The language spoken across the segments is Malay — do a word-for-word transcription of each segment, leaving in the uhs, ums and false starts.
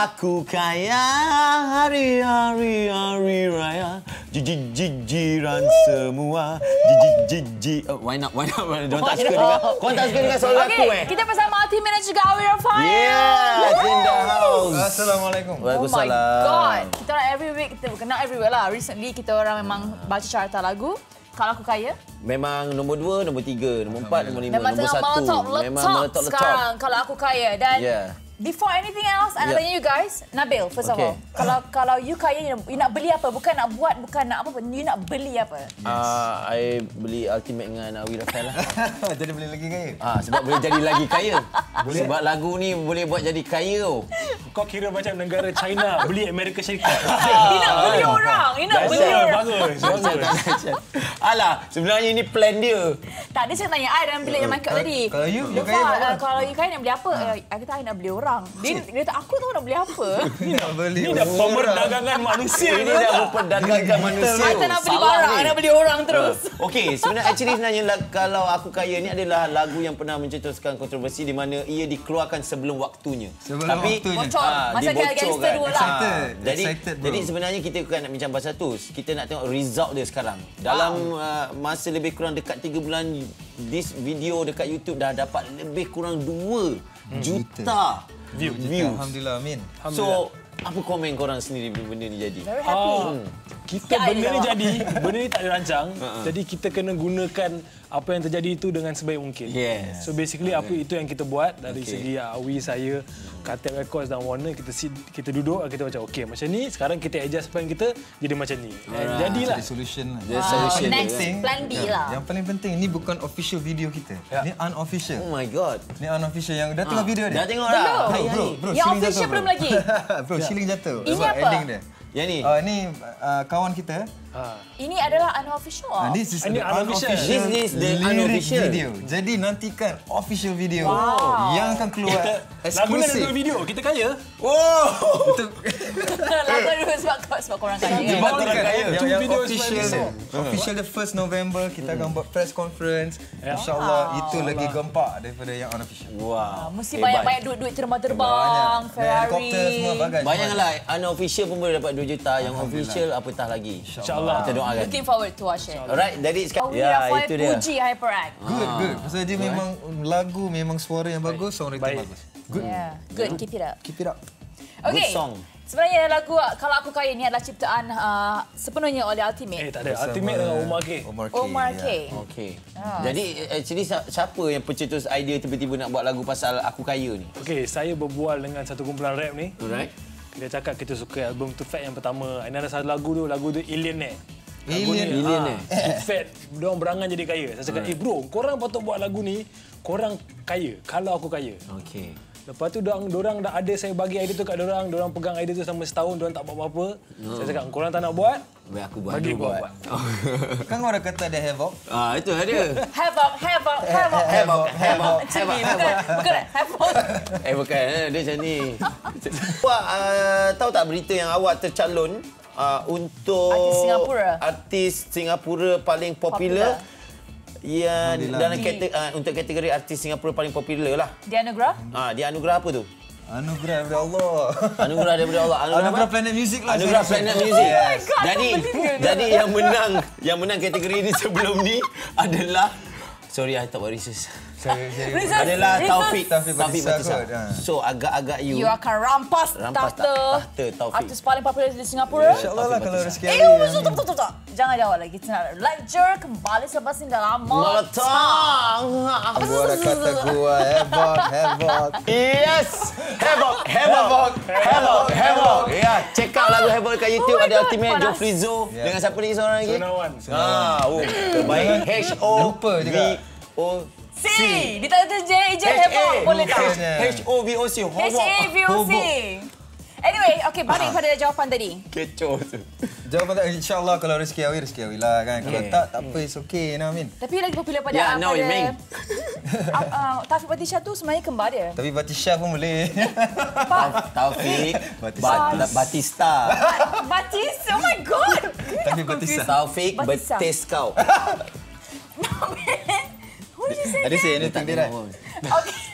aku kaya hari-hari hari raya jijijiran semua jijiji. Oh, why not? Why not? Don't tak suka dengan. Kau tak suka dengan soal aku eh? Kita bersama Ultimate dan juga Awi Rafael. Yeah, in the house. Assalamualaikum. Oh Waalaikumsalam. my god. Kita orang every week, kita kenal every week lah. Recently kita orang memang baca carta lagu. Kalau aku kaya. Memang nombor dua, nombor tiga, nombor empat, nombor lima, Memang nombor tengah satu. meletup, Memang meletup meletup sekarang kalau aku kaya. Dan Yeah. before anything else, I nak Yeah. tanya you guys. Nabil, first Okay. of all. Kalau kalau you kaya, you nak beli apa? Bukan nak buat, bukan nak apa. You nak beli apa? Ah, I beli Ultimate dengan Awi Rafael lah. Jadi boleh lagi kaya? Ah, sebab boleh jadi lagi kaya. Sebab lagu ni boleh buat jadi kaya. Oh. Kau kira macam negara China beli Amerika Syarikat. You nak beli orang. You nak beli orang. Bagus, bagus. Alah, sebenarnya ini plan dia. Tak, dia cakap tanya I dalam bilik yang mic up tadi. Kalau you, you Dia kaya faham, nak uh, kalau you kaya nak beli apa? Uh, I kata I nak beli orang. Dia, dia kata aku tahu nak beli apa. Ni nak beli Ini dah pemerdagangan manusia. Ini dah memperdagangkan manusia. I tak nak beli Salah barang, ni. I nak beli orang terus. Okey, sebenarnya actually sebenarnya lag- kalau aku kaya ni adalah lagu yang pernah mencetuskan kontroversi di mana ia dikeluarkan sebelum waktunya. Sebelum Tapi waktunya. Bocor. ah, Masa dibocorkan. gangster dua lah. Excited. Jadi, Excited, bro. jadi sebenarnya kita bukan nak bincang pasal tu. Kita nak tengok result dia sekarang. Dalam uh, masa lebih kurang dekat tiga bulan, this video dekat YouTube dah dapat lebih kurang dua juta View. views. Alhamdulillah, amin. So, apa komen korang sendiri bila benda ni jadi? Very happy. Ah, kita Ya, benda ya. ni jadi, benda ni tak ada rancang. Jadi kita kena gunakan apa yang terjadi itu dengan sebaik mungkin. Yes. So basically apa itu yang kita buat dari Okay. segi Awi, saya, Cartel Records dan Warner, kita sit, kita duduk, kita macam okey macam ni, sekarang kita adjust plan kita jadi macam ni. And jadilah. Jadi solution lah. The Ah, solution next dia. plan B lah. Yang paling penting, ni bukan official video kita. Ni unofficial. Oh my god. Ni unofficial yang dah tengok video dia. Dah tengok dah. Belum. Hai, Bro, hai. bro, Yang ceiling official jatuh, bro. belum lagi. Bro, ceiling jatuh. Ini Sebab apa? ending dia. Yang ni. Uh, ni uh, kawan kita. Ha. Ini adalah unofficial. Uh, this is Ini the unofficial. unofficial This is the lyric unofficial. video. Jadi nantikan official video Wow. yang akan keluar Lagu ni ada eksklusif. dua video. Kita kaya. Oh. Itu Lagu dulu sebab sebab korang kaya. Sebab kan? korang kaya. Yang, Two yang videos official per dia. Official dia first November kita akan buat press conference. Ya. InsyaAllah itu lagi gempak daripada yang unofficial. Wow. Mesti Hebat. banyak-banyak duit-duit terbang-terbang, Banyak. Ferrari. Helikopter semua bagai. Bayangkanlah unofficial pun boleh dapat dua juta, yang official apatah lagi. InsyaAllah. Kita doakan. Looking forward to watch it. Alright, dari sekarang. Awi Ya, Rafael itu dia. puji Hyperact. Good, good. Pasal dia memang lagu, memang suara yang bagus, sound rating Baik. bagus. Good. Yeah. Good, keep it up. Keep it up. Okay. Good song. Sebenarnya lagu Kalau Aku Kaya ni adalah ciptaan uh, sepenuhnya oleh Eh Ultimate. tak ada. Bersama Ultimate dengan Omar K. Omar K. Omar K. ya. Okey. Ah. Jadi actually si- siapa yang pencetus idea tiba-tiba nak buat lagu pasal aku kaya ni? Okey, saya berbual dengan satu kumpulan rap ni. Alright. Kita cakap kita suka album Tu Fat yang pertama. Ini ada satu lagu tu, lagu tu Alien eh. Alien. Alien eh. Tu Fat, diorang berangan jadi kaya. Saya cakap, eh bro, korang patut buat lagu ni, korang kaya. Kalau aku kaya. Okey. Lepas tu dorang, dorang dah ada, saya bagi idea tu kat dorang, dorang pegang idea tu selama setahun, dorang tak buat apa-apa. Hmm. Saya cakap, korang tak nak buat, Biar aku buat. bagi aku korang buat. Kan orang kata ada havoc. Ah, itu ada. Havoc, havoc, havoc. Havoc, havoc, Macam havoc, ni, havoc. bukan, bukan havoc. Eh bukan, eh, dia macam ni. Awak uh, tahu tak berita yang awak tercalon uh, untuk Artis Singapura. artis Singapura paling popular, yang Alhamdulillah. dalam Di- kategori, uh, untuk kategori artis Singapura paling popular lah. Di anugerah? Ah, dia anugerah apa tu? Anugerah daripada Allah. Anugerah daripada Allah. Anugerah, Anugerah apa? Planet Music lah. Anugerah saya rasa. Planet Music. Oh my God, Jadi tak boleh. jadi yang menang yang menang kategori ini sebelum ni adalah, sorry I tak buat research. Saya- saya- Research. Adalah Research. Taufik Taufik Batisah Batisah. kot, ha. So agak-agak you. You akan rampas, Rampas tahta, ta- tahta Taufik. artis paling popular di Singapura. InsyaAllah lah kalau rezeki Eh, ada. stop, stop, stop, stop. Jangan jawab lagi. Kita nak lecture kembali selepas ini dalam Meletang. Gua dah kata gua havoc, havoc. Yes. Havoc, havoc, havoc, havoc. Ya, check out lagu Havoc kat YouTube. Oh my Ada God, Ultimate, panas. Jofri Zo. Yeah. Dengan siapa lagi seorang lagi? Sunawan. Ah, oh, terbaik. H O Lupa V juga. O C. Dia tak ada J, J havoc. Boleh tak? H O V O C. H A V O C. Anyway, okay, balik pada jawapan tadi. Kecoh tu. Jawapan tak, insyaAllah kalau rezeki Awi, rezeki Awi lah kan. Kalau Okay. tak, tak apa, it's okay. You know what I mean? Tapi lagi popular pada Yeah, uh, now pada you mean. uh, uh, Taufik Batisah tu sebenarnya kembar dia. Tapi Batisah pun boleh. Taufik Batista. Bat- Batista. Batis, oh my god. Tapi Batisah. Taufik Batista. betis kau. Who did you say Ada that? say anything dia dah. Okay.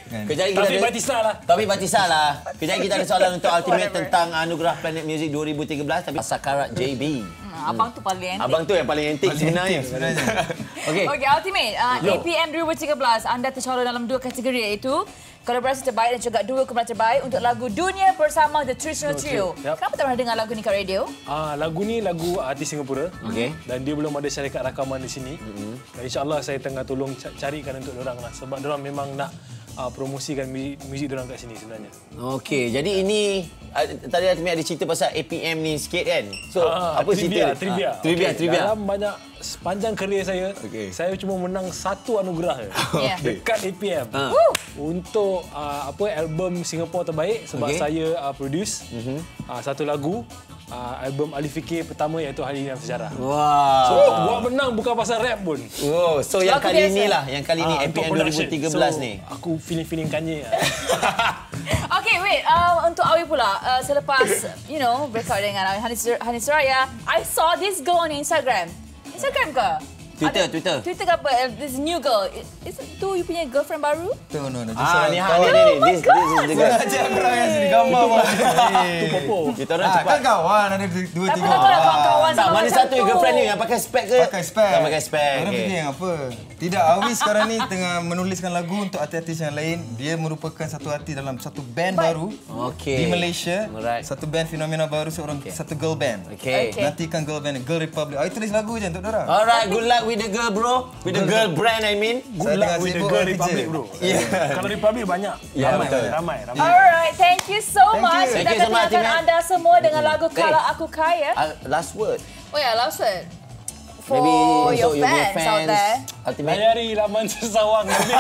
Kan? Kejap lagi kita Taufik ada... Batista lah. Taufik Batista lah. Kejap lagi kita ada soalan untuk Ultimate tentang Anugerah Planet Music dua ribu tiga belas. Tapi Sakarat J B. Hmm, abang tu paling antik. Abang tu yang paling antik sebenarnya. sebenarnya. Okey. Okey, Ultimate. Uh, A P M dua ribu tiga belas, anda tercalon dalam dua kategori iaitu kolaborasi terbaik dan juga dua kumpulan terbaik untuk lagu Dunia bersama The Traditional Trio. Yep. Kenapa tak pernah dengar lagu ni kat radio? Ah, lagu ni lagu artis Singapura. Okey. Dan dia belum ada syarikat rakaman di sini. Mm-hmm. Dan insya-Allah saya tengah tolong ca- carikan untuk orang lah sebab orang memang nak uh, promosikan muzik, muzik orang kat sini sebenarnya. Okey, jadi ini uh, tadi Ultimate ada cerita pasal A P M ni sikit kan. So, Ah, apa trivia, cerita? trivia. Ah, trivia, Okey, trivia. Dalam banyak sepanjang kerjaya saya, Okey. saya cuma menang satu anugerah je. Ya. Dekat A P M. Ah. Untuk uh, apa album Singapore terbaik sebab Okey. saya uh, produce mm-hmm. uh, satu lagu uh, album Ali Fikir pertama iaitu Hari Ini Dalam Sejarah. Wah. So, buat menang bukan pasal rap pun. Oh, so yang Lagu kali biasa. ni lah, yang kali ni Ah, A P untuk M dua ribu tiga production. belas So, ni. Aku feeling-feeling Kanye lah. Okay, wait. Uh, untuk Awi pula, uh, selepas, you know, breakout dengan Hani Sur- Hani Suraya, I saw this girl on Instagram. Instagram ke? Twitter, Ada- Twitter. Twitter ke apa? Uh, This new girl. Is it tu you punya girlfriend baru? Tu no no. Ah, ni ha, ni kawan. ni ni. This this is the guy. Ajak korang yang sini gambar bang. Tu popo. Kita orang Ah, cepat. kan kawan ada dua Tak tiga. apa, tak apa, kawan-kawan Tak, sama mana macam satu yang tu. girlfriend ni yang pakai spek ke? Pakai spek. Tak pakai spek. Orang okey. fikir yang apa? Tidak, Awi sekarang ni tengah menuliskan lagu untuk artis-artis yang lain. Dia merupakan satu artis dalam satu band baru Okey. di Malaysia. Alright. Satu band fenomena baru, seorang satu girl band. Okey. Okey. Nantikan girl band, Girl Republic. Awi tulis lagu je untuk dorang. Alright, good luck with the girl bro. With the girl brand I mean. Good Saya luck tengah with the sibuk Girl kerja. Republic bro. Yeah. Kalau Republic banyak. Ya, ramai, betul. ramai, ramai. Alright, thank you so Thank much. you. Kita Thank you akan so much, tinggalkan Timah. anda semua dengan lagu Eh. Kalau Aku Kaya. Uh, last word. Oh ya, last word. For Maybe your untuk your fans, out fans. there. Ultimate. Layari laman sesawang nanti.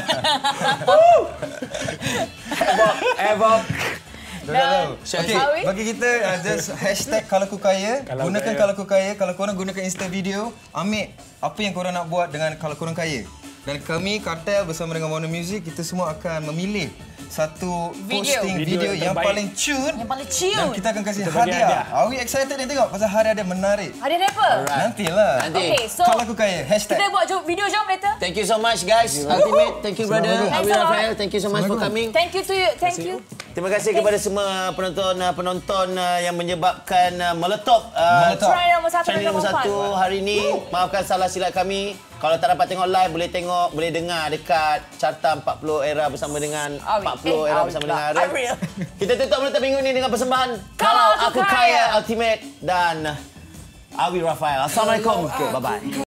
Ever. Dorang tahu. Syah- Okey, Awi? bagi kita uh, just hashtag kalau aku kaya. Kalau Gunakan kaya. kalau aku kaya. Kalau korang gunakan Insta video, ambil apa yang korang nak buat dengan kalau korang kaya. Dan kami Kartel bersama dengan Warner Music, kita semua akan memilih satu Video. posting Video video, yang yang terbaik. paling cute. Yang paling cute. Dan kita akan kasih Kita bagi hadiah. hadiah. Awi excited dia tengok pasal hadiah menarik. Hadiah apa? Nantilah. Nanti. Okay, so Kalau aku kaya, hashtag. kita buat jo- video jom later. Thank you so much guys. Ultimate. Thank you brother. Assalamualaikum. Awi Thanks a lot. Rafael. Thank you so much for coming. Thank you to you. Thank you. Terima kasih kepada semua penonton uh, penonton uh, yang menyebabkan uh, meletop uh, Meletop. Try nombor satu channel dan nombor nombor satu empat. hari ini. Maafkan salah silap kami. Kalau tak dapat tengok live, boleh tengok, boleh dengar dekat Carta empat puluh Era bersama dengan Awi. empat puluh Eh, Era Awi bersama pula. dengan Arif. Ariel. Kita tutup meletak minggu ini dengan persembahan Kalau Aku Kaya. Ultimate dan Awi Rafael. Assalamualaikum. Okay, bye-bye.